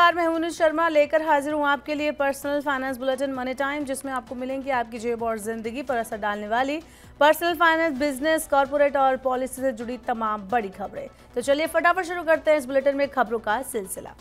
नमस्कार, मैं हूं अनुज शर्मा लेकर हाजिर हूं आपके लिए personal finance bulletin money time, जिसमें आपको मिलेंगी आपकी जेब और जिंदगी पर असर डालने वाली पर्सनल फाइनेंस, बिजनेस, कॉर्पोरेट और पॉलिसी से जुड़ी तमाम बड़ी खबरें। तो चलिए फटाफट शुरू करते हैं इस बुलेटिन में खबरों का सिलसिला।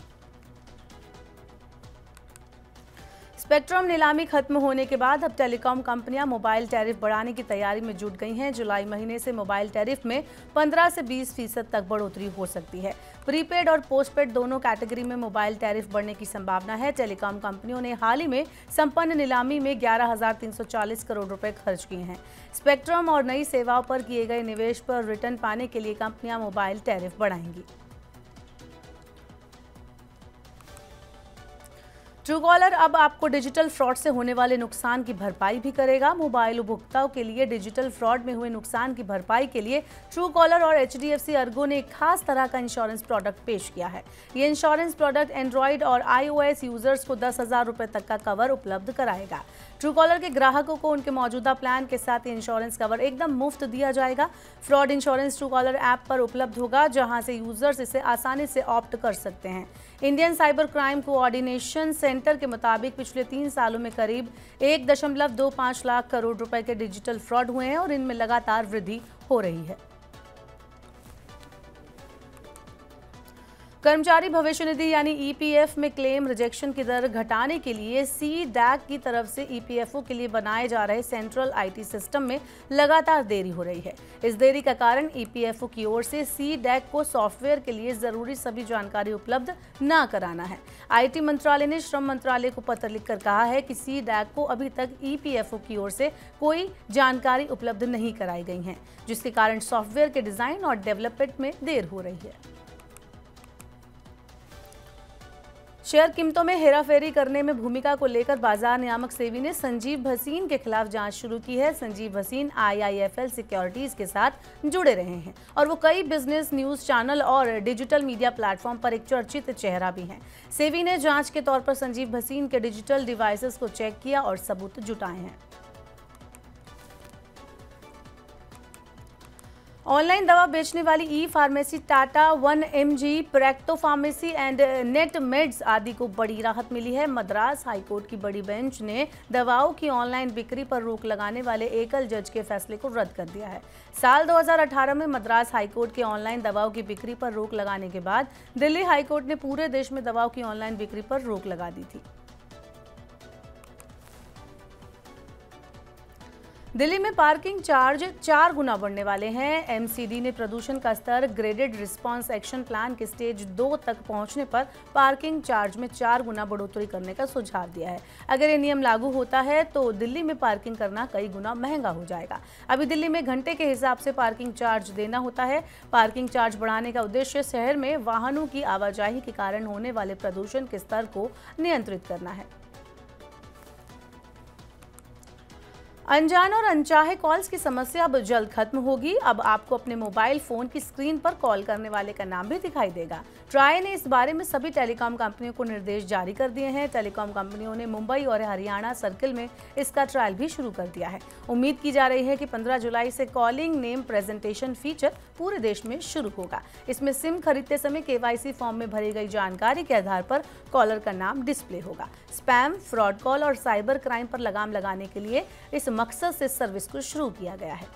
स्पेक्ट्रम नीलामी खत्म होने के बाद अब टेलीकॉम कंपनियां मोबाइल टैरिफ बढ़ाने की तैयारी में जुट गई हैं। जुलाई महीने से मोबाइल टैरिफ में 15 से 20% तक बढ़ोतरी हो सकती है। प्रीपेड और पोस्टपेड दोनों कैटेगरी में मोबाइल टैरिफ बढ़ने की संभावना है। टेलीकॉम कंपनियों ने हाल ही में संपन्न नीलामी में 11,340 करोड़ रुपए खर्च किए हैं। स्पेक्ट्रम और नई सेवाओं पर किए गए निवेश पर रिटर्न पाने के लिए कंपनियां मोबाइल टैरिफ बढ़ाएंगी। ट्रूकॉलर अब आपको डिजिटल फ्रॉड से होने वाले नुकसान की भरपाई भी करेगा। मोबाइल उपभोक्ताओं के लिए डिजिटल फ्रॉड में हुए नुकसान की भरपाई के लिए ट्रूकॉलर और HDFC अर्गो ने एक खास तरह का इंश्योरेंस प्रोडक्ट पेश किया है। ये इंश्योरेंस प्रोडक्ट एंड्रॉइड और iOS यूजर्स को 10,000 रुपए तक का कवर उपलब्ध कराएगा। ट्रूकॉलर के ग्राहकों को उनके मौजूदा प्लान के साथ ये इंश्योरेंस कवर एकदम मुफ्त दिया जाएगा। फ्रॉड इंश्योरेंस ट्रूकॉलर ऐप पर उपलब्ध होगा, जहां से यूजर्स इसे आसानी से ऑप्ट कर सकते हैं। Indian cyber crime coordination centre के मुताबिक पिछले 3 सालों में करीब 1.25 लाख करोड़ रुपए के डिजिटल फ्रॉड हुए हैं और इनमें लगातार वृद्धि हो रही है। कर्मचारी भविष्य निधि यानी EPF में क्लेम रिजेक्शन की दर घटाने के लिए CDAC की तरफ से EPFO के लिए बनाए जा रहे सेंट्रल IT सिस्टम में लगातार देरी हो रही है। इस देरी का कारण EPFO की ओर से CDAC को सॉफ्टवेयर के लिए जरूरी सभी जानकारी उपलब्ध न कराना है। IT मंत्रालय ने श्रम मंत्रालय को पत्र लिखकर कहा है कि CDAC को अभी तक EPFO की ओर से कोई जानकारी उपलब्ध नहीं कराई गई है, जिसके कारण सॉफ्टवेयर के डिजाइन और डेवलपमेंट में देर हो रही है। शेयर कीमतों में हेराफेरी करने में भूमिका को लेकर बाजार नियामक सेबी ने संजीव भसीन के खिलाफ जांच शुरू की है। संजीव भसीन IIFL सिक्योरिटीज के साथ जुड़े रहे हैं और वो कई बिजनेस, न्यूज चैनल और डिजिटल मीडिया प्लेटफॉर्म पर एक चर्चित चेहरा भी हैं। सेबी ने जांच के तौर पर संजीव भसीन के डिजिटल डिवाइसेस को चेक किया और सबूत जुटाए हैं। ऑनलाइन दवा बेचने वाली e-pharmacy Tata 1mg, Practo pharmacy and Netmeds आदि को बड़ी राहत मिली है। मद्रास हाईकोर्ट की बड़ी बेंच ने दवाओं की ऑनलाइन बिक्री पर रोक लगाने वाले एकल जज के फैसले को रद्द कर दिया है। साल 2018 में मद्रास हाईकोर्ट के ऑनलाइन दवाओं की बिक्री पर रोक लगाने के बाद दिल्ली हाईकोर्ट ने पूरे देश में दवाओं की ऑनलाइन बिक्री पर रोक लगा दी थी। दिल्ली में पार्किंग चार्ज 4 गुना बढ़ने वाले हैं। MCD ने प्रदूषण का स्तर ग्रेडेड रिस्पांस एक्शन प्लान के स्टेज 2 तक पहुंचने पर पार्किंग चार्ज में 4 गुना बढ़ोतरी करने का सुझाव दिया है। अगर ये नियम लागू होता है तो दिल्ली में पार्किंग करना कई गुना महंगा हो जाएगा। अभी दिल्ली में घंटे के हिसाब से पार्किंग चार्ज देना होता है। पार्किंग चार्ज बढ़ाने का उद्देश्य शहर में वाहनों की आवाजाही के कारण होने वाले प्रदूषण के स्तर को नियंत्रित करना है। अनजान और अनचाहे कॉल्स की समस्या अब जल्द खत्म होगी। अब आपको अपने मोबाइल फोन की स्क्रीन पर कॉल करने वाले का नाम भी दिखाई देगा। ट्राई ने इस बारे में सभी टेलीकॉम कंपनियों को निर्देश जारी कर दिए हैं। टेलीकॉम कंपनियों ने मुंबई और हरियाणा सर्किल में इसका ट्रायल भी शुरू कर दिया है। उम्मीद की जा रही है कि 15 जुलाई से कॉलिंग नेम प्रेजेंटेशन फीचर पूरे देश में शुरू होगा। इसमें सिम खरीदते समय KYC फॉर्म में भरी गई जानकारी के आधार पर कॉलर का नाम डिस्प्ले होगा। स्पैम, फ्रॉड कॉल और साइबर क्राइम पर लगाम लगाने के लिए इस मकसद से सर्विस को शुरू किया गया है।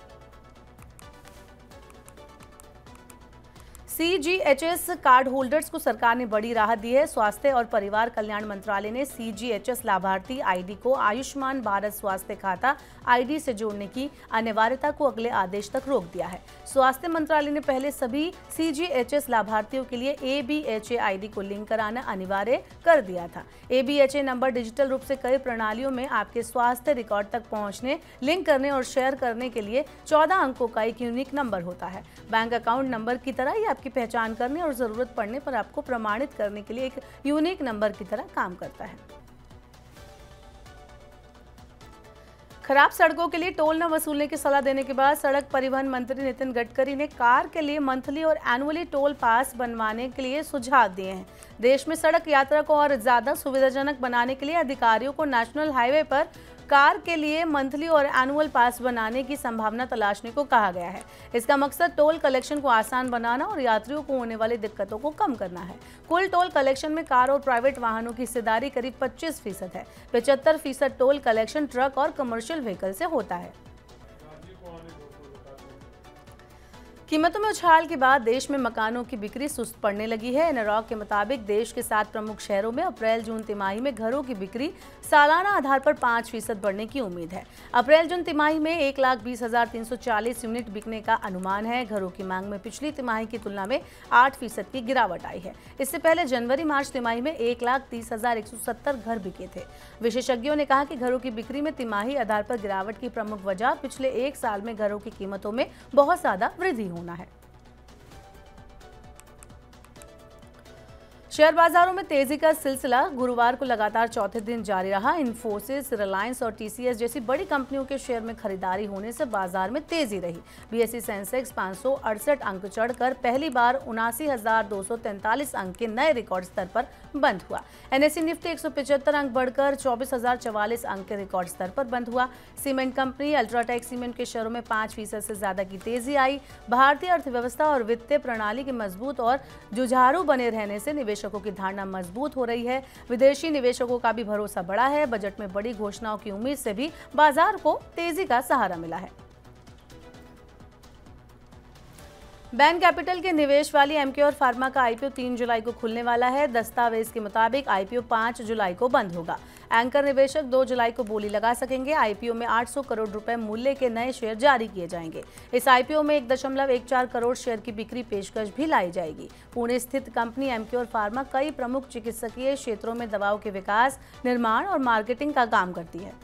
CGHS कार्ड होल्डर्स को सरकार ने बड़ी राहत दी है। स्वास्थ्य और परिवार कल्याण मंत्रालय ने CGHS लाभार्थी ID को आयुष्मान भारत स्वास्थ्य खाता ID से जोड़ने की अनिवार्यता को अगले आदेश तक रोक दिया है। स्वास्थ्य मंत्रालय ने पहले सभी CGHS लाभार्थियों के लिए ABHA ID को लिंक कराना अनिवार्य कर दिया था। ABHA नंबर डिजिटल रूप से कई प्रणालियों में आपके स्वास्थ्य रिकॉर्ड तक पहुंचने, लिंक करने और शेयर करने के लिए 14 अंकों का एक यूनिक नंबर होता है। बैंक अकाउंट नंबर की तरह ही आपकी पहचान करने और जरूरत पड़ने पर आपको प्रमाणित करने के लिए एक यूनिक नंबर की तरह काम करता है। खराब सड़कों के लिए टोल न वसूलने की सलाह देने के बाद सड़क परिवहन मंत्री नितिन गडकरी ने कार के लिए मंथली और एनुअली टोल पास बनवाने के लिए सुझाव दिए हैं। देश में सड़क यात्रा को और ज्यादा सुविधाजनक बनाने के लिए अधिकारियों को नेशनल हाईवे पर कार के लिए मंथली और एनुअल पास बनाने की संभावना तलाशने को कहा गया है। इसका मकसद टोल कलेक्शन को आसान बनाना और यात्रियों को होने वाली दिक्कतों को कम करना है। कुल टोल कलेक्शन में कार और प्राइवेट वाहनों की हिस्सेदारी करीब 25% है। 75% टोल कलेक्शन ट्रक और कमर्शियल व्हीकल से होता है। कीमतों में उछाल के बाद देश में मकानों की बिक्री सुस्त पड़ने लगी है। एनरॉक के मुताबिक देश के 7 प्रमुख शहरों में अप्रैल-जून तिमाही में घरों की बिक्री सालाना आधार पर 5% बढ़ने की उम्मीद है। अप्रैल-जून तिमाही में 1,20,340 यूनिट बिकने का अनुमान है। घरों की मांग में पिछली तिमाही की तुलना में 8% की गिरावट आई है। इससे पहले जनवरी-मार्च तिमाही में 1,30,170 घर बिके थे। विशेषज्ञों ने कहा कि घरों की बिक्री में तिमाही आधार पर गिरावट की प्रमुख वजह पिछले 1 साल में घरों की कीमतों में बहुत ज्यादा वृद्धि होना है। शेयर बाजारों में तेजी का सिलसिला गुरुवार को लगातार चौथे दिन जारी रहा। इन्फोसिस, रिलायंस और टीसीएस जैसी बड़ी कंपनियों के शेयर में खरीदारी होने से बाजार में तेजी रही। बीएसई सेंसेक्स 568 अंक चढ़कर पहली बार 79,243 अंक के नए रिकॉर्ड स्तर पर बंद हुआ। एनएसई निफ्टी 175 अंक बढ़कर 24,044 अंक के रिकॉर्ड स्तर पर बंद हुआ। सीमेंट कंपनी अल्ट्राटेक सीमेंट के शेयरों में 5% से ज्यादा की तेजी आई। भारतीय अर्थव्यवस्था और वित्तीय प्रणाली के मजबूत और जुझारू बने रहने से निवेशकों की धारणा मजबूत हो रही है। विदेशी निवेशकों का भी भरोसा बढ़ा है। बजट में बड़ी घोषणाओं की उम्मीद से भी बाजार को तेजी का सहारा मिला है। बैन कैपिटल के निवेश वाली एमक्योर फार्मा का आईपीओ 3 जुलाई को खुलने वाला है। दस्तावेज के मुताबिक आईपीओ 5 जुलाई को बंद होगा। एंकर निवेशक 2 जुलाई को बोली लगा सकेंगे। आईपीओ में 800 करोड़ रुपए मूल्य के नए शेयर जारी किए जाएंगे। इस आईपीओ में 1.14 करोड़ शेयर की बिक्री पेशकश भी लाई जाएगी। पुणे स्थित कंपनी एमक्योर फार्मा कई प्रमुख चिकित्सकीय क्षेत्रों में दवाओं के विकास, निर्माण और मार्केटिंग का काम करती है।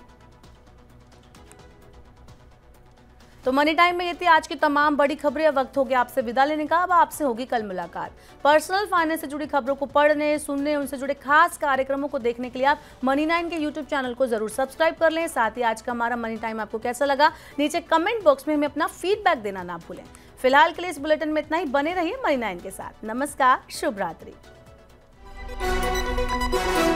तो मनी टाइम में ये थी आज की तमाम बड़ी खबरें। अब वक्त हो गया आपसे विदा लेने का। अब आपसे होगी कल मुलाकात। पर्सनल फाइनेंस से जुड़ी खबरों को पढ़ने, सुनने, उनसे जुड़े खास कार्यक्रमों को देखने के लिए आप मनी 9 के यूट्यूब चैनल को जरूर सब्सक्राइब कर लें। साथ ही आज का हमारा मनी टाइम आपको कैसा लगा नीचे कमेंट बॉक्स में हमें अपना फीडबैक देना ना भूलें। फिलहाल के लिए इस बुलेटिन में इतना ही। बने रहिए मनी 9 के साथ। नमस्कार, शुभ रात्रि।